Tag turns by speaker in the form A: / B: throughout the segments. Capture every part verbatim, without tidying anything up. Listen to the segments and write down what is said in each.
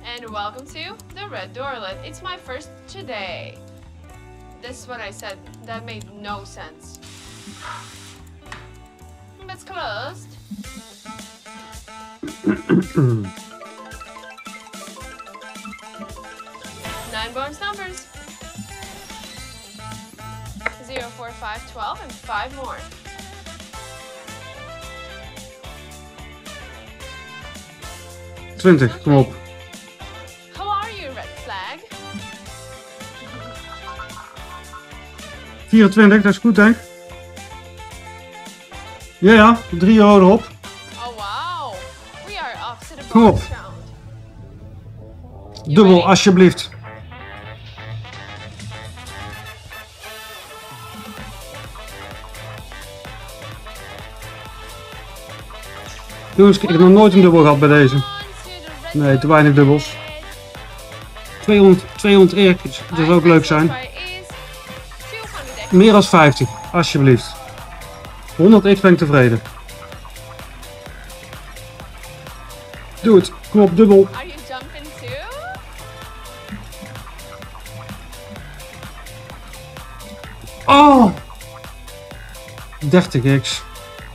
A: And welcome to the Red Doorlet. It's my first today. This is what I said. That made no sense. It's closed. Nine bonus numbers. Zero, four, five, twelve, and five more.
B: twintig, kom op.
A: How are you, Red Flag?
B: vierentwintig, dat is goed, denk ik. Ja, ja, drie euro erop.
A: Oh wow, we are off to the
B: Kom op.
A: bonus round. You
B: Dubbel,
A: ready?
B: alsjeblieft. Jongens, ik heb nog nooit een dubbel gehad bij deze. Nee, te weinig dubbels. tweehonderd, tweehonderd eer, dat zou ook leuk zijn. Meer dan vijftig, alsjeblieft. honderd x ben ik tevreden. Doe het, kom op, dubbel.
A: Are you jumping too?
B: Oh! dertig x.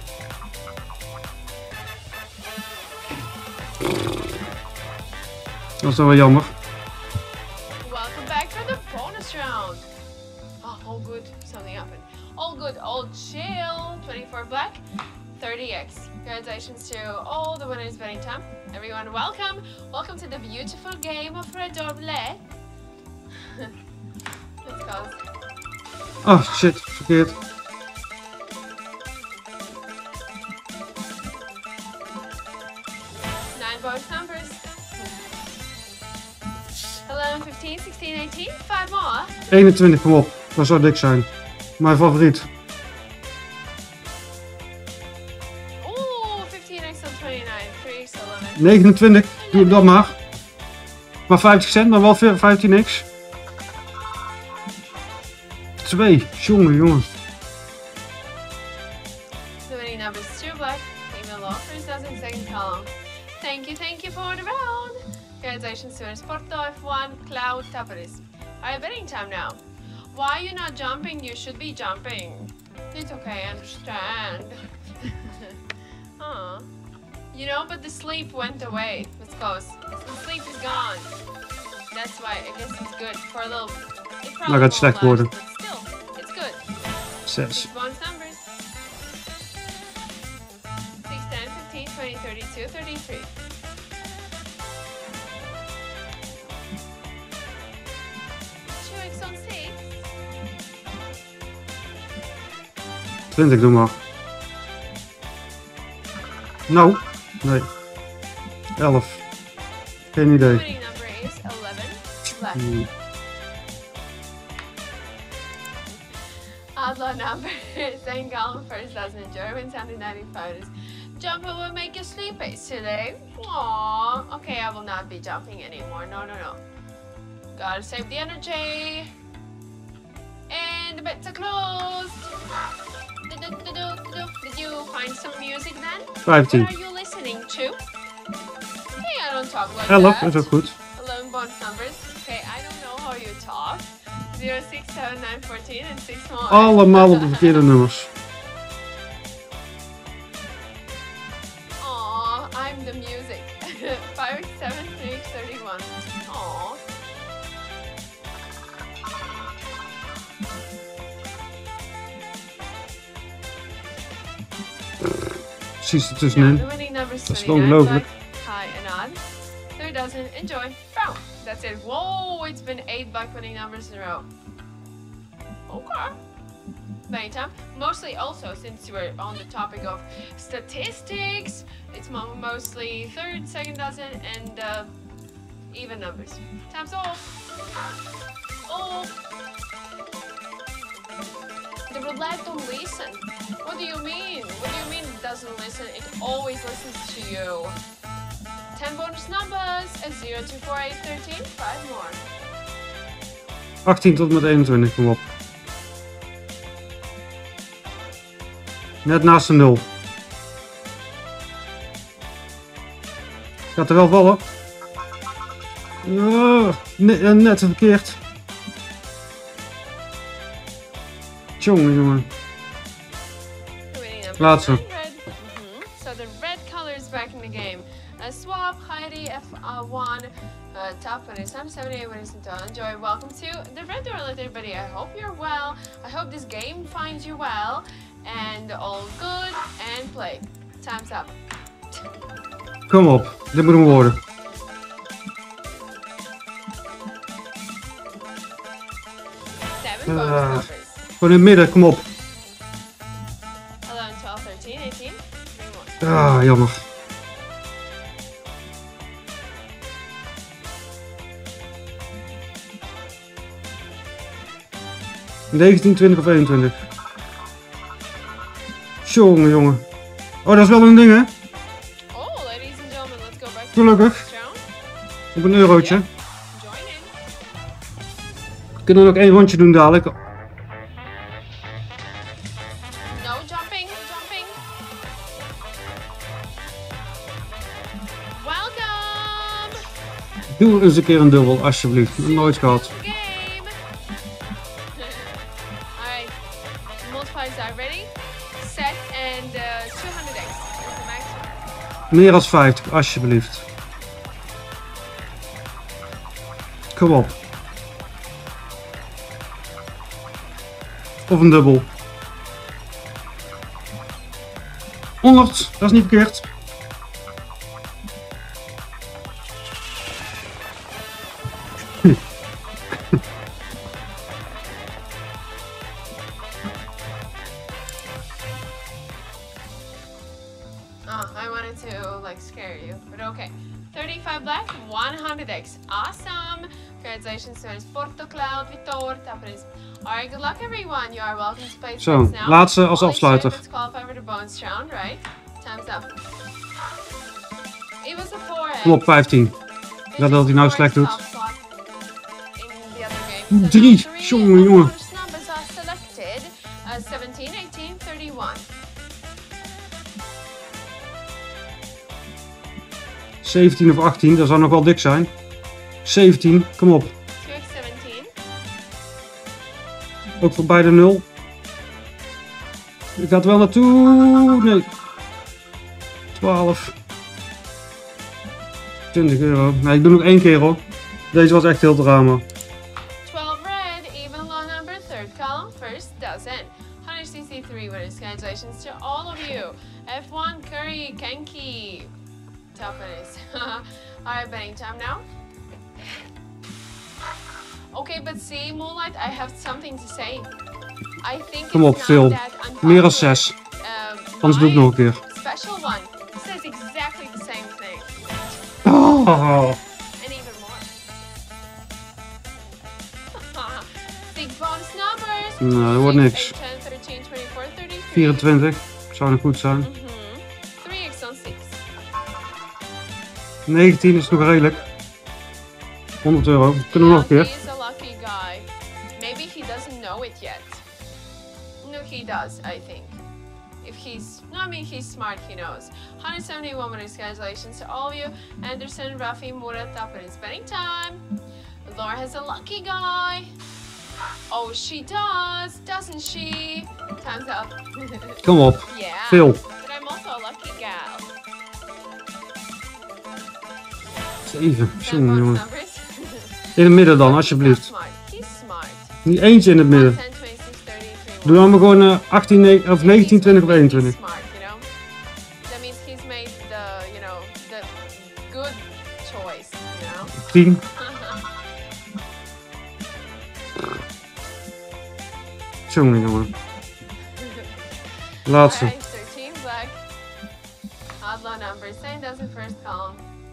B: Dat is dan wel jammer.
A: Welcome back for the bonus round. Oh, all good. Something happened. All good, all chill. twenty-four black, thirty x. Congratulations to all the winners betting time. Everyone, welcome. Welcome to the beautiful game of Red Doorlet. Let's go.
B: Oh shit, verkeerd.
A: Nine bonus numbers. eleven, fifteen, sixteen, eighteen. Five more.
B: eenentwintig, kom op. Dat zou dik zijn. Mijn favoriet.
A: Ooh, fifteen x on twenty-nine. three x eleven.
B: negenentwintig, doe het dan maar. Maar vijftig cent, maar wel vijftien x. twee, jongen, jongen.
A: The winning number is two black. Email offers as in second column. Thank you, thank you for the round. Congratulations to Sporto F one Cloud Taparis. Alright, betting time now. Why are you not jumping? You should be jumping. It's okay, I understand. Aw. You know, but the sleep went away. Let's go. The sleep is gone. That's why I guess it's good for a little. It probably
B: Maar het
A: won't
B: slecht
A: last,
B: worden.
A: but still, it's good.
B: zes.
A: Six bonus numbers. six, ten, fifteen, twenty, thirty-two, thirty-three. two x on six.
B: twintig, doe maar. Nou, nee. elf. Geen idee.
A: Winning number is eleven. Black.
B: Hmm.
A: Outlaw number is Saint Gallen first dozen in German, sounding ninety-five. Jumping will make you sleepy today. Aww. Okay, I will not be jumping anymore. No, no, no. Gotta save the energy. And the bets are closed. Did you find some music then?
B: vijftien.
A: What are you listening to? Hey, I don't talk like
B: elf
A: that.
B: is ook goed.
A: eleven bonus numbers. Okay, I don't know how you talk. zero, six, seven, nine, fourteen and six more.
B: Allemaal op de verkeerde nummers.
A: Aw, I'm the music. five, seven, three, thirty-one. Aw.
B: Precies
A: Now,
B: ertussenin.
A: the winning numbers
B: Dat is
A: twenty-nine,
B: ongelooflijk.
A: black, high and odd. Third dozen, enjoy. Boom. That's it. Whoa, it's been eight black winning numbers in a row. Okay. Betting time. Mostly also, since we're on the topic of statistics, it's mo mostly third, second dozen, and uh, even numbers. Time's off. Oh. The roulette don't listen. What do you mean? What do you mean it doesn't listen? It always listens to you. ten bonus numbers. A zero, two, four, eight, thirteen. Five more.
B: achttien tot en met eenentwintig, kom op. Net naast de nul. Gaat er wel vallen? Oh, net, net verkeerd. Jongen, jongen. Laatste.
A: Mm-hmm. So the red color is back in the game. Uh, Swap, Heidi, F one, uh, top one is Sam seventy-eight, one is to enjoy. Welcome to the Red Door, everybody. I hope you're well. I hope this game finds you well. And all good and play. Time's up.
B: Kom op, dit moet hem worden.
A: Seven bonus
B: Uh,
A: numbers.
B: Gewoon in het midden, kom op.
A: eleven, twelve, thirteen, eighteen. Three more.
B: Ah, jammer. negentien, twintig of eenentwintig. Jongen, jongen. Oh, dat is wel een ding, hè?
A: Oh, ladies and gentlemen, let's go back to
B: Gelukkig.
A: the next round.
B: Op een eurotje.
A: Join in.
B: We kunnen nog één rondje doen dadelijk.
A: No jumping, jumping. Welcome.
B: Doe eens een keer een dubbel, alsjeblieft. Nooit gehad.
A: Game. Alright. Multipliers are ready. Set and uh, two hundred x is the maximum.
B: Meer dan vijftig, alsjeblieft. Kom op. Of een dubbel. honderd, dat is niet verkeerd.
A: Oh, I wanted to like scare you, but okay. thirty-five black, one hundred x. Awesome. Congratulations to Porto Cloud, Vitor, Tapris. Alright, good luck everyone. You are welcome to play
B: Zo,
A: Spins now.
B: laatste als
A: Only
B: afsluiter.
A: let's qualify for the bonus round, right? Time's up. It was a four X.
B: Kom op, vijftien. Dat dat hij nou slecht doet.
A: Top slot in the other game.
B: Drie.
A: So three
B: Jongen, jongen.
A: bonus numbers are selected. Uh, seventeen, eighteen, thirty-one.
B: zeventien of achttien, dat zou nog wel dik zijn. zeventien, kom op.
A: two x seventeen.
B: Ook voor beide nul. Ik ga er wel naartoe. Nee. twaalf. twintig euro. Nee, ik doe nog één keer hoor. Deze was echt heel drama.
A: twelve red, even low number, third column, first dozen. one hundred sixty-three winners. Congratulations to all of you. F one, Curry, Kenki. Top winners. Alright, betting time now. Okay, but see, Moonlight, I have something to say. I think
B: Kom
A: it's
B: op,
A: not
B: Phil.
A: that unpopular.
B: Meer dan zes.
A: Um,
B: Anders doe ik
A: my
B: nog een keer.
A: Special one says exactly the same thing.
B: Oh.
A: And even more. Big bonus numbers.
B: Nou, dat wordt niks.
A: six, eight, ten, thirteen, twenty-four, thirty-three.
B: vierentwintig. Zou nog goed zijn.
A: Mhm. three x on six.
B: negentien is nog redelijk. honderd euro. Kunnen we nog een keer.
A: He is a lucky guy. Maybe he doesn't know it yet. No, he does, I think. If he's, no, I mean, he's smart, he knows. one hundred seventy-one winners, congratulations to all of you. Anderson, Rafi, Murat, Tapper is spending time. Laura has a lucky guy. Oh, she does, doesn't she? Time's up.
B: Kom op.
A: Yeah.
B: Veel.
A: But I'm also a lucky gal.
B: zeven.
A: Ten
B: Jongen,
A: bonus
B: jongen.
A: numbers.
B: In het midden dan,
A: He's
B: alsjeblieft.
A: smart. He's smart.
B: Niet eentje in het midden.
A: ten, twenty-six, thirty-three,
B: Doe dan maar gewoon uh, achttien, negen, of negentien, twintig of eenentwintig.
A: He's smart, you know. That means he's made the, you know, the good choice, you know.
B: tien. Jongen, jongen. Laatste.
A: Alright, thirteen black. Outlaw number, same doesn't first column.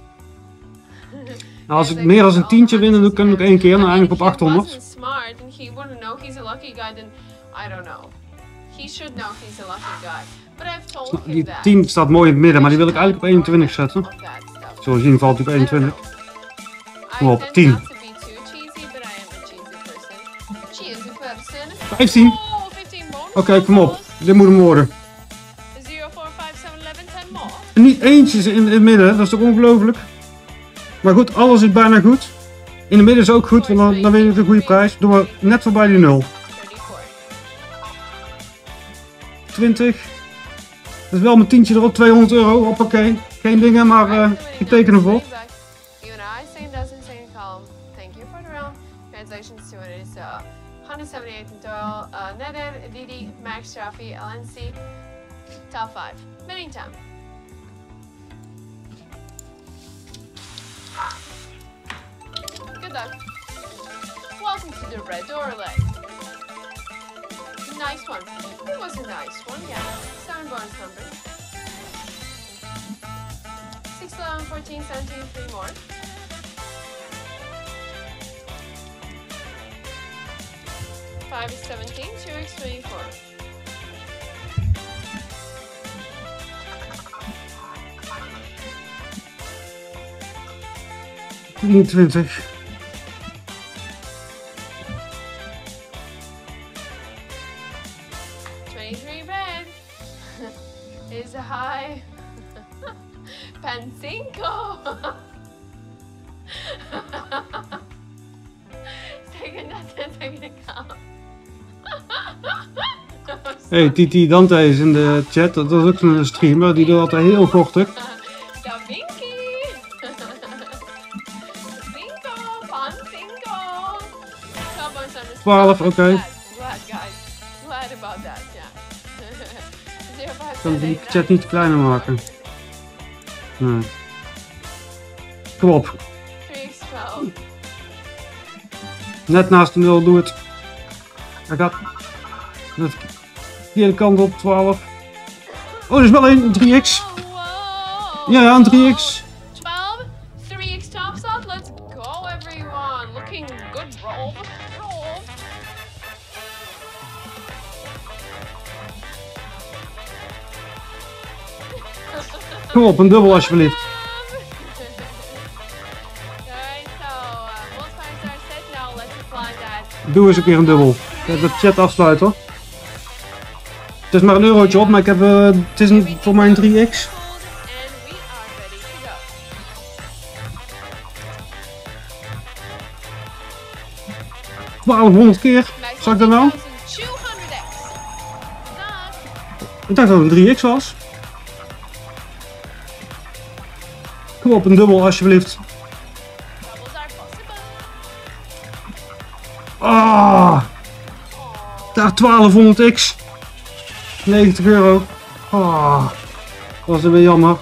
B: Nou, als ik meer dan een tientje win, dan doe ik hem nog één keer. Dan eindig ik op achthonderd.
A: If he wasn't smart and he wouldn't know he's a lucky guy, then I don't know. He should know he's a lucky guy. But I've told him
B: Die
A: that.
B: tien staat mooi in het midden, maar die wil ik eigenlijk op eenentwintig zetten.
A: Of that stuff.
B: Zoals je zien valt hij op eenentwintig. Kom
A: I
B: op,
A: tend
B: tien.
A: not to be too cheesy, but I am a cheesy person. Cheesy person.
B: vijftien.
A: Oh, fifteen bonus
B: Oké, okay, kom op.
A: levels.
B: Dit moet hem worden.
A: zero, four, five, seven, eleven, ten more.
B: En niet eentjes in, in het midden, dat is toch ongelooflijk? Maar goed, alles is bijna goed. In de midden is ook goed, want dan, dan win je een goede prijs. Doen we net voorbij die nul. twintig. Dat is wel mijn tientje erop, tweehonderd euro. Hoppakee. Geen dingen, maar uh, ik teken ervoor.
A: honderdzevenenzeventig in total. Uh, Nether, Didi, Max, Rafi, L N C, top five. Winning time. Good luck. Welcome to the red door leg. Nice one. It was a nice one, yeah. Seven bonus numbers. six, eleven, fourteen, seventeen, three more. five is seventeen, two is twenty-four.
B: drieëntwintig.
A: twenty-three red is a high. Pancinco. Taking that into account.
B: Hey, Titi Dante is in de chat, dat is ook een streamer, die doet altijd heel vochtig.
A: Da Vinci! Cinco, pan cinco!
B: twaalf, oké. Okay.
A: Glad, guys. Glad about that, yeah.
B: Ik kan de chat niet kleiner maken. Nee. Kom op.
A: drie is twaalf.
B: Net naast de nul, doe het. Hij gaat de verkeerde kant op, twaalf. Oh, er is wel een drie x. Ja, ja, een drie x.
A: twaalf, three x top slot, let's go everyone. Looking good, roll, roll.
B: Kom op, een dubbel alsjeblieft. Doe eens een keer een dubbel. Ik heb de chat afsluiten hoor. Het is maar een eurotje op, maar ik heb, uh, het is een, voor mij een drie x. twaalfhonderd keer. Zag ik dat nou? Ik dacht dat het een drie x was. Kom op, een dubbel alsjeblieft. Ah, daar twaalfhonderd x. negentig euro. Ah, dat was weer jammer.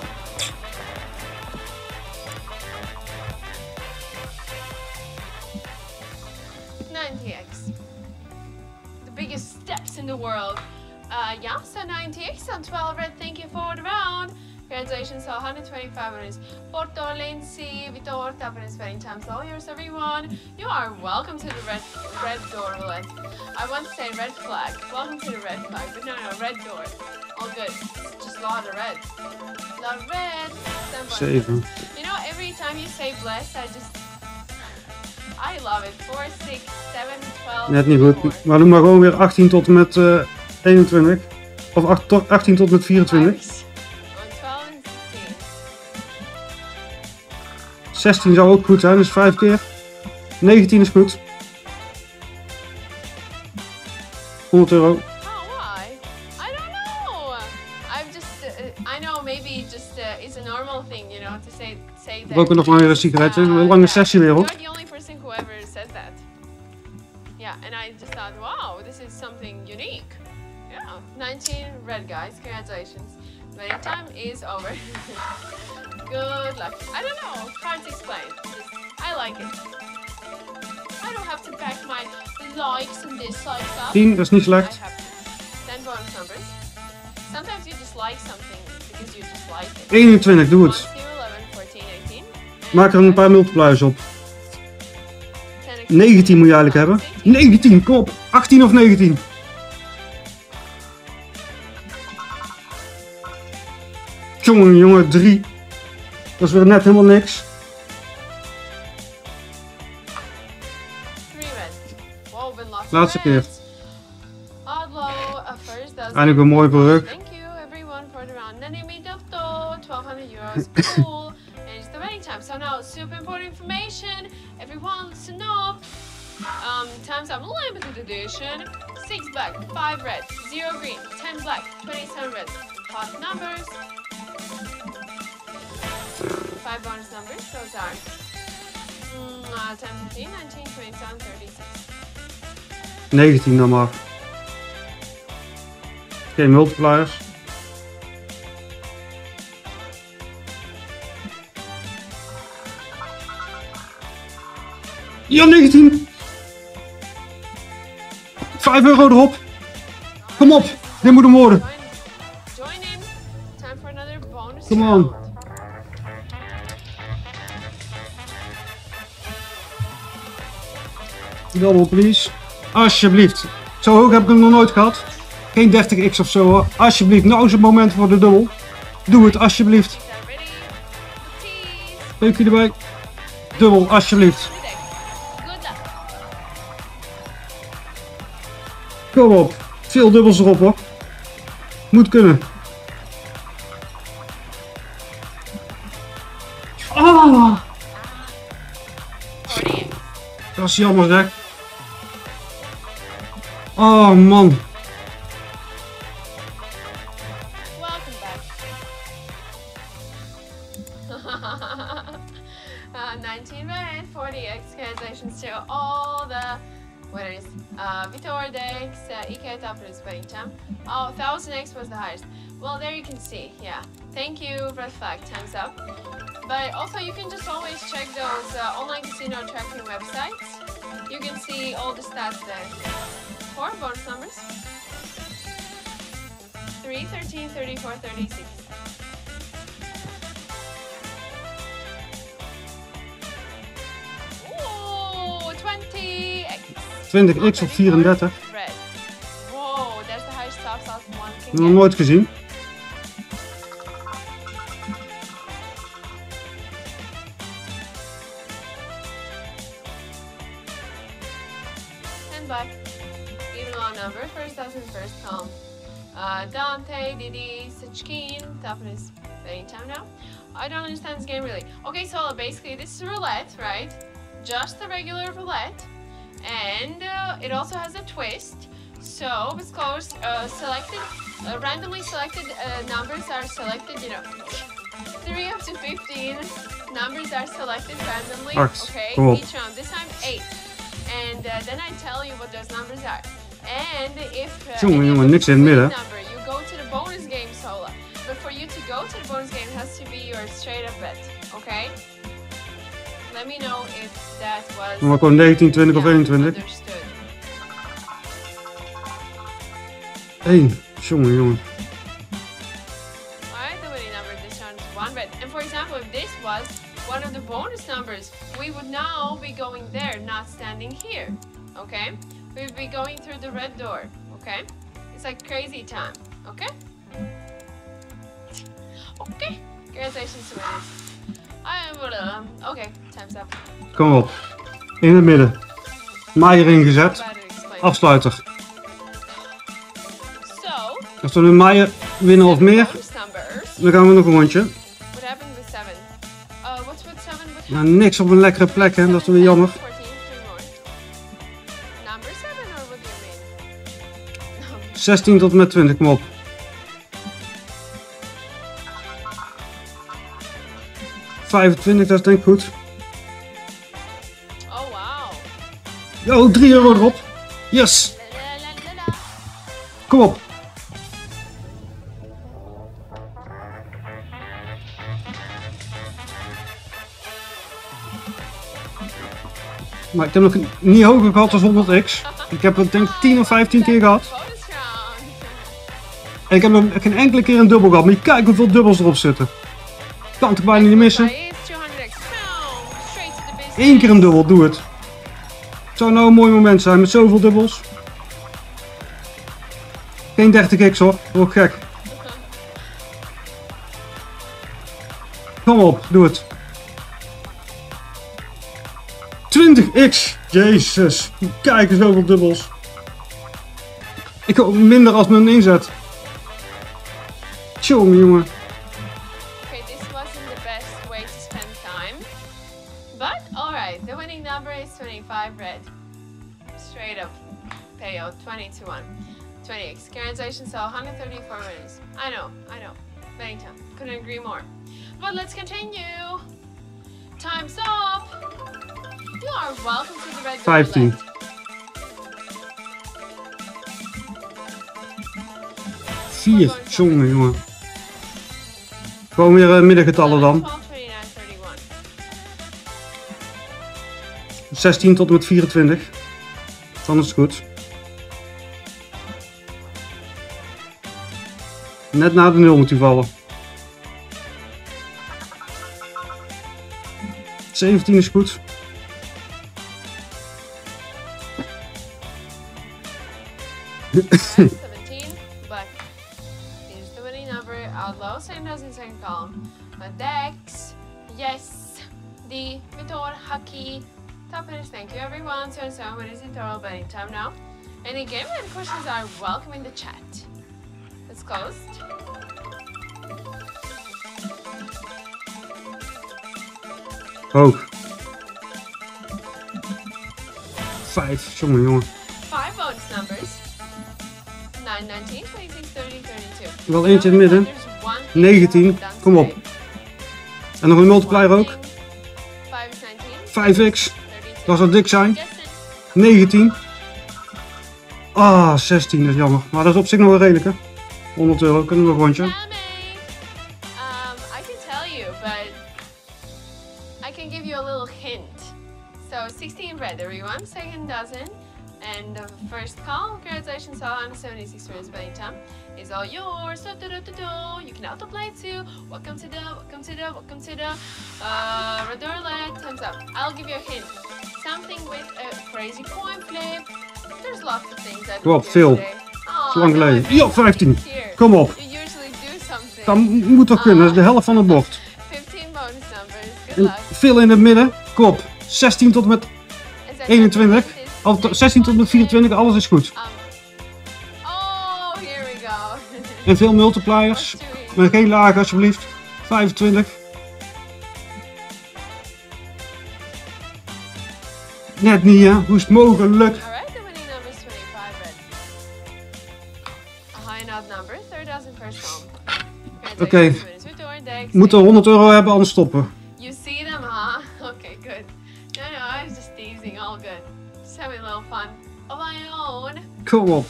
A: ninety x. The biggest steps in the world. Uh, yeah, so ninety x on twelve red. Thank you for the round. Congratulations, so one hundred twenty-five winners. Porto, Lindsay, Vitor, Tappen is spending time. So yours, everyone. You are welcome to the red red door roulette. I want to say red flag. Welcome to the red flag, but no, no, red door. All good. Just a lot of red. A lot of red.
B: Seven.
A: You know, every time you say bless, I just... I love it. four, six, seven, twelve.
B: Net niet goed, maar doe maar gewoon weer achttien tot en met uh, eenentwintig. Of achttien tot en met vierentwintig. zestien zou ook goed zijn, dus vijf keer. negentien is goed. honderd euro.
A: Oh, why? I don't know. I'm just, uh, I know maybe just uh, it's a normal thing, you know, to say say that.
B: Ook nog maar weer een sigaretje, een lange sessie weer hoor.
A: You're the only person who ever said that. Yeah, and I just thought, wow, this is something unique. Yeah, nineteen red guys, congratulations. Waiting time is over. Good luck. I don't know, hard to explain. Just, I like it. I don't have to back my likes and dislikes up.
B: tien, dat is niet slecht.
A: ten bonus numbers. Sometimes you just like something because you just like it.
B: eenentwintig, doe het. Maak er een paar multipliers op. negentien moet je eigenlijk hebben. negentien, kom op. achttien of negentien. Jongen, jongen, drie. Dat is weer net helemaal niks. Laatste keer. Eindelijk een mooi brug.
A: Thank you everyone for the round. twaalfhonderd euro's. Cool. And it's the winning time. time. So now, super important information. Everyone wants to know. Um, times up limited edition. Six black, five red, zero green, ten black, twenty-seven red. Hot numbers. Five bonus numbers. Those are mm, uh, ten, fifteen, nineteen, twenty-seven, thirty-six.
B: negentien dan maar. Geen multipliers. Ja, negentien. vijf euro erop. Kom op, dit moet hem worden.
A: Join, join in. Time for another bonus
B: Come on.
A: round.
B: Double please. Alsjeblieft. Zo hoog heb ik hem nog nooit gehad. Geen dertig x of zo hoor. Alsjeblieft, nou is het moment voor de dubbel. Doe het alsjeblieft.
A: Is that ready? Please.
B: Peukje erbij. Dubbel, alsjeblieft.
A: Good luck.
B: Kom op. Veel dubbels erop hoor. Moet kunnen. Ah,
A: forty-eight.
B: dat is jammer zeg. Oh man.
A: Welcome back. uh, nineteen red, forty x. Congratulations to all the winners. Uh, Vitor Dex, uh, Ike Tapper's playing champ. Oh, one thousand x was the highest. Well, there you can see. Yeah. Thank you, Red Flag. Time's up. But also, you can just always check those uh, online casino tracking websites. You can see all the stats there. Four bonus numbers. three, thirteen, thirty-four, thirty-six. Ooh, twenty x.
B: twintig x op vierendertig.
A: Red. Whoa, that's the highest top sauce one can
B: Nog
A: get.
B: nooit gezien.
A: ten black. Even long number. First thousand first column. Uh, Dante, Didi, Sachkin. Top of his playing time now. I don't understand this game really. Okay, so basically this is roulette, right? Just a regular roulette. And uh, it also has a twist. So it's closed, uh, selected, uh, randomly selected uh, numbers are selected, you know, three up to fifteen numbers are selected randomly,
B: Acht.
A: okay,
B: Kom op.
A: each round. This time eight. And uh, then I tell you what those numbers are. And if uh,
B: Jongen,
A: any of
B: jongen,
A: them
B: niks
A: is
B: in het
A: a
B: midden.
A: number, you go to the bonus game solo. But for you to go to the bonus game, it has to be your straight up bet, okay? Let me know if that was
B: Maar gewoon negentien, twintig of
A: yeah,
B: eenentwintig.
A: understood.
B: één. Jongen, jongen.
A: Alright, the winning number this round is one red. And for example, if this was one of the bonus numbers, we would now be going there, not standing here. Okay? We would be going through the red door. Okay? It's like crazy time. Okay? Okay. Congratulations to winners. I will, um, okay, time's up.
B: Kom op. In het midden. Maaier ingezet.
A: About to explain.
B: Afsluiter.
A: So,
B: Als we nu Maaier winnen of meer,
A: bonus numbers.
B: dan gaan we nog een rondje.
A: What happened with seven? Uh, what's with seven? What
B: Maar niks op een lekkere plek, hè. Dat is weer jammer.
A: fourteen, three more. Number seven, or what do you mean? Number
B: zestien tot en met twintig, kom op. vijfentwintig, dat is denk ik goed.
A: Oh, wow.
B: Yo, drie euro erop. Yes.
A: La, la, la, la, la.
B: Kom op. Maar ik heb nog niet hoger gehad dan honderd x. Ik heb het denk ik tien of vijftien keer gehad.
A: Bonus round.
B: En ik heb nog geen enkele keer een dubbel gehad. Maar je kijkt hoeveel dubbels erop zitten. Kan ik bijna niet missen.
A: It's tweehonderd x. Boom. Straight to the business.
B: Eén keer een dubbel, doe het. Het zou nou een mooi moment zijn met zoveel dubbels. Geen dertig x hoor, word ik gek. Kom op, doe het. twintig x, jezus. Kijk eens zoveel dubbels. Ik hoop minder als mijn inzet. Tjonge jongen.
A: Okay, this wasn't the best way to spend time. Alright, the winning number is twenty-five red. Straight up payout, twenty to one. twenty x. Congratulations, so one hundred thirty-four winners. I know, I know. Bennington, couldn't agree more. But let's continue. Time's up. You are welcome to the red
B: vijftien.
A: roulette.
B: vier. Jongen, jongen. Gewoon weer uh, middengetallen dan.
A: twaalf, tweeënveertig, eenendertig.
B: zestien tot en met vierentwintig. Dan is het goed. Net na de nul moet hij vallen. zeventien is goed.
A: seventeen, black. Here's the winning number. Outlaw, same as in second column. Uh, Dex, yes, D, Vitor, Haki. Top winners, thank you everyone. So and so, what is in total betting time now? Any game and questions are welcome in the chat. It's closed.
B: Hoog. vijf. Jongen, jongen.
A: Five bonus numbers. nine, nineteen, twenty-six, thirty, thirty-two.
B: Wel eentje in het midden.
A: There's one thing
B: negentien.
A: you haven't
B: Kom
A: done
B: op.
A: today.
B: En nog een multiplier
A: One
B: ook.
A: thing. Five is nineteen.
B: vijf x.
A: thirty-two.
B: Dat zou dik zijn.
A: Guess it.
B: negentien. Ah, zestien. Dat is jammer. Maar dat is op zich nog wel redelijk, hè. honderd euro. Kunnen we nog een rondje.
A: Sammy. Um, I can tell you, but I can give you a little hint. So sixteen red, everyone. Second dozen. And the first call, congratulations, one hundred seventy-six winners by time, is all yours. Do, do, do, do, do. You can autoplay too. Welcome to the, welcome to the, welcome to the uh, red roulette. Thumbs up. I'll give you a hint. Something with a crazy coin flip. There's lots of things that
B: Kom op,
A: we do
B: Phil.
A: today. Oh,
B: Zo lang
A: no, I
B: geleden.
A: made
B: Ja, vijftien.
A: here.
B: Kom op.
A: You usually do something.
B: Dat moet toch kunnen. Dat is de helft van het bord.
A: fifteen bonus numbers. Good
B: En
A: luck.
B: veel in het midden. Kop. zestien tot en met
A: Is that
B: eenentwintig.
A: something?
B: Of to- zestien tot en met vierentwintig. Alles is goed.
A: Um, oh, here we go.
B: En veel multipliers.
A: What's doing?
B: Maar geen laag alsjeblieft. vijfentwintig. Net niet, hè? Hoe is het mogelijk?
A: Alright, the winning number is twenty-five red. A high and odd number, third dozen first home.
B: Oké.
A: Congratulations, winners with door decks.
B: We moeten honderd euro hebben, anders stoppen.
A: You see them, huh? Okay, good. No, no, I was just teasing, all good. Just having a little fun of my own.
B: Kom op.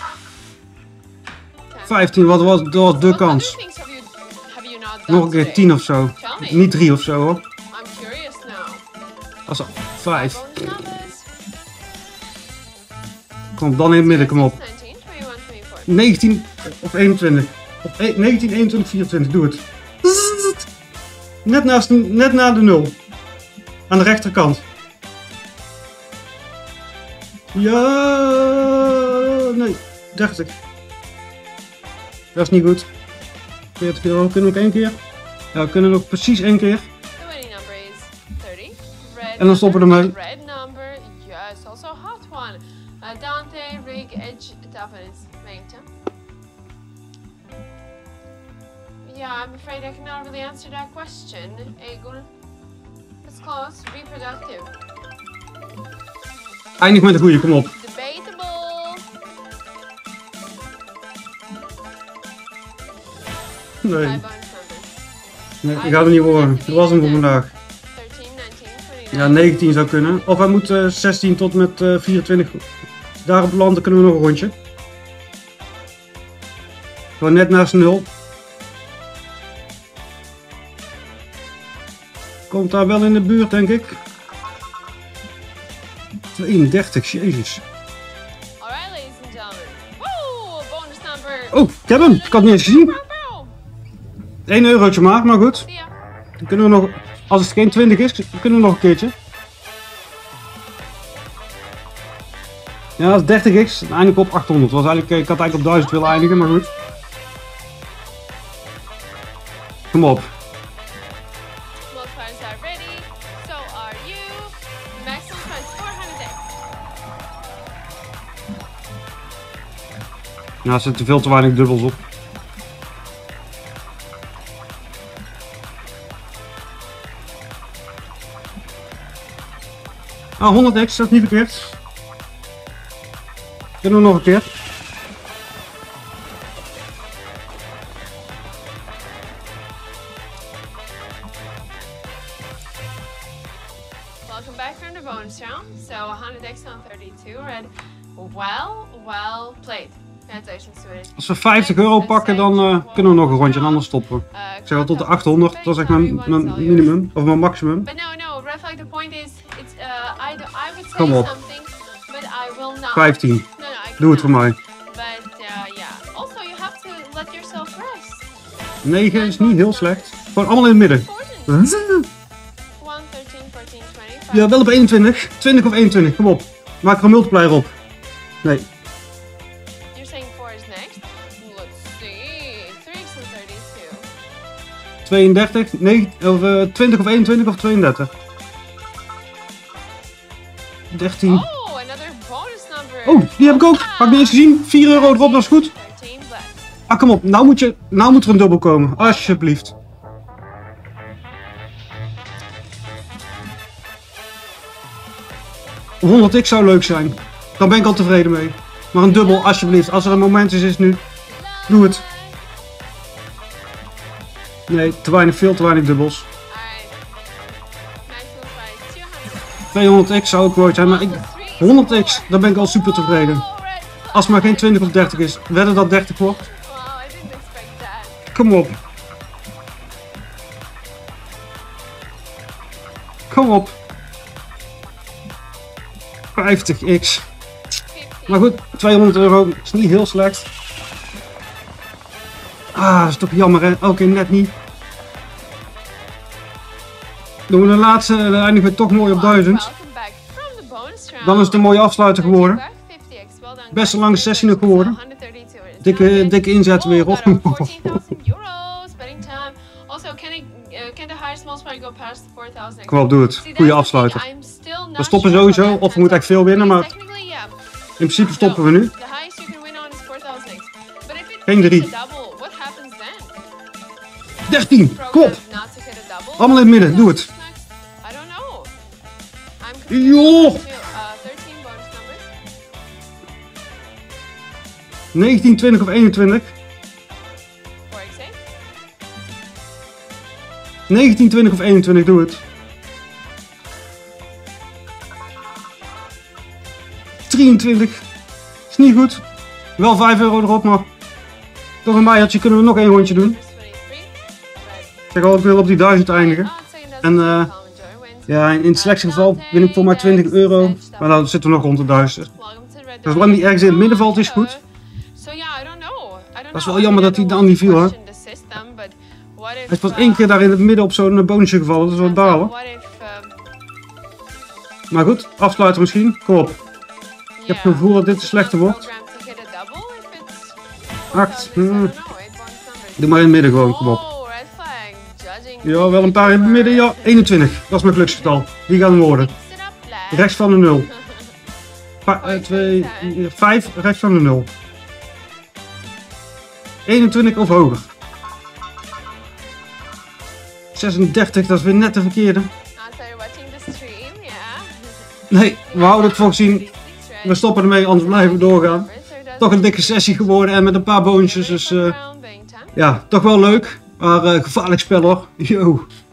A: Ten.
B: vijftien, wat was, dat was de
A: What
B: kans.
A: other things have you, have you not done
B: Nog een keer
A: today?
B: tien of zo.
A: Tell me.
B: Niet drie of zo hoor.
A: I'm curious now.
B: Dat is vijf.
A: Bonus numbers.
B: Kom dan in het midden, kom op.
A: nineteen, twenty-one, twenty-four.
B: negentien of eenentwintig. Of e- negentien, eenentwintig, vierentwintig. Doe het. Net, naast, net na de nul. Aan de rechterkant. Ja, nee, dertig. Dat is niet goed. veertig euro, kunnen we ook één keer? Ja, we kunnen nog precies één keer.
A: The winning number is thirty. Red
B: En dan stoppen we
A: number,
B: ermee.
A: Red number, yes, also a hot one. Uh, Dante, Rig, Edge, Taffins, Langton. Yeah, I'm afraid I cannot really answer that question, Egul. It's close, reproductive.
B: Eindig met de goede, kom op.
A: Debatable.
B: Nee,
A: Five bonus numbers.
B: nee ik ga het niet horen. Dat was hem voor vandaag.
A: thirteen, nineteen, twenty-nine.
B: Ja, negentien zou kunnen. Of hij moet uh, zestien tot met uh, vierentwintig. Daarop landen kunnen we nog een rondje. Gewoon net naast nul. Komt daar wel in de buurt, denk ik. tweeëndertig, jezus.
A: Alright, ladies and gentlemen. Woo! Bonus number.
B: Oh, ik heb hem. Ik had het niet eens gezien. één eurotje maar, maar goed.
A: See ya.
B: Dan kunnen we nog, als het geen twintig is, dan kunnen we nog een keertje. Ja, dat is dertig x. Eindelijk op achthonderd. Was eigenlijk, ik had eigenlijk op duizend willen eindigen, maar goed. Kom op.
A: Multipliers are ready. So are you. Maximum price four hundred X.
B: Nou, er zitten veel te weinig dubbels op. Ah, honderd x, dat is niet verkeerd. Kunnen we nog een keer.
A: Welcome back from the bonus round. So one hundred x on thirty-two red. Well, well played. Congratulations to it.
B: Als we vijftig euro pakken, dan uh, kunnen we nog een rondje en anders stoppen. Ik zeg wel tot de achthonderd, dat is echt mijn, mijn minimum, of mijn maximum.
A: But no, no, red flag, the point is, it's, uh, I, I would say
B: Kom op.
A: something, but I will not.
B: vijftien.
A: No, no, I
B: Doe het voor mij.
A: But uh, yeah, also you have to let yourself rest.
B: negen is niet heel slecht. Gewoon allemaal in het midden.
A: one, thirteen, fourteen, twenty.
B: Ja, wel op eenentwintig. twintig of eenentwintig, kom op. Maak er een multiplier op. Nee.
A: You're saying four is next? Let's see. three x on thirty-two.
B: tweeëndertig, negen, of, uh, twintig of eenentwintig of tweeëndertig. dertien.
A: Oh, another bonus number.
B: Oh, die heb ik ook. Had ik niet eens gezien. vier euro erop, dat is goed.
A: thirteen black.
B: Ah, kom op. Nou moet, je, nou moet er een dubbel komen. Alsjeblieft. honderd x zou leuk zijn. Daar ben ik al tevreden mee. Maar een dubbel, alsjeblieft. Als er een moment is, is het nu. Doe het. Nee, te weinig, veel te weinig dubbels.
A: Alright. Maximum price two hundred.
B: tweehonderd x zou ook mooi zijn, maar ik, honderd x, daar ben ik al super tevreden.
A: Oh, red flag.
B: Als het maar geen twintig of dertig is. Wedden dat dertig wordt?
A: Wow, I didn't expect that.
B: Kom op. Kom op. vijftig x.
A: fifty.
B: Maar goed, tweehonderd euro is niet heel slecht. Ah, dat is toch jammer hè. Oké, okay, net niet. Doen we de laatste, dan eindigen we toch mooi op duizend.
A: Welcome back from the bonus round.
B: Dan is het een mooie afsluiter geworden.
A: fifty x, well done.
B: Best een lange sessie nog geworden.
A: honderddraiëntuurtig.
B: Dikke, dikke inzet weer op.
A: fourteen thousand euros, betting time. Also, can, it, uh, can the highest multiplier go past four thousand?
B: Kom op, doe het. Goeie afsluiter.
A: We
B: We stoppen sowieso, of we moeten echt veel winnen, maar in principe stoppen we nu. Geen drie. dertien, kop! Allemaal in het midden, doe het. Joh! negentien, twintig of eenentwintig. negentien, twintig of eenentwintig, doe het. drieëntwintig. Is niet goed. Wel vijf euro erop, maar toch een mijertje kunnen we nog één rondje doen. Ik zeg al, ik wil op die duizend eindigen. En uh, ja, in het slechtste geval win ik voor maar twintig euro. Maar dan zitten we nog rond de duizend. Dus zolang die ergens in het midden valt, is goed. Dat is wel jammer dat hij dan niet viel, hè. Hij is pas één keer daar in het midden op zo'n bonusje gevallen, dat is wat balen. Maar goed, afsluiten misschien. Kom op. Ik heb het gevoel dat dit de slechte wordt. acht. Hmm. Doe maar in het midden gewoon, kom op. Ja, wel een paar in het midden. Ja, eenentwintig. Dat is mijn geluksgetal. Die gaan worden. Rechts van de nul. vijf, rechts van de nul. eenentwintig of hoger. zesendertig, dat is weer net de verkeerde. Nee, we houden het voor gezien. We stoppen ermee, anders blijven we doorgaan. Toch een dikke sessie geworden en met een paar boontjes. Dus uh, ja, toch wel leuk. Maar uh, gevaarlijk spel hoor. Yo.